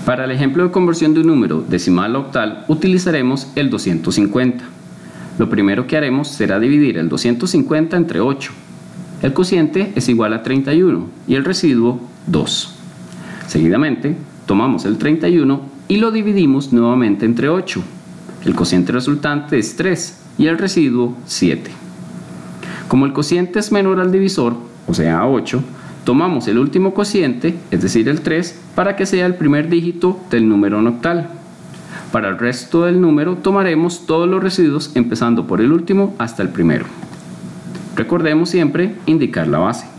Para el ejemplo de conversión de un número decimal a octal utilizaremos el 250. Lo primero que haremos será dividir el 250 entre 8. El cociente es igual a 31 y el residuo 2. Seguidamente, tomamos el 31 y lo dividimos nuevamente entre 8. El cociente resultante es 3 y el residuo 7. Como el cociente es menor al divisor, o sea 8, tomamos el último cociente, es decir el 3, para que sea el primer dígito del número en octal. Para el resto del número tomaremos todos los residuos empezando por el último hasta el primero. Recordemos siempre indicar la base.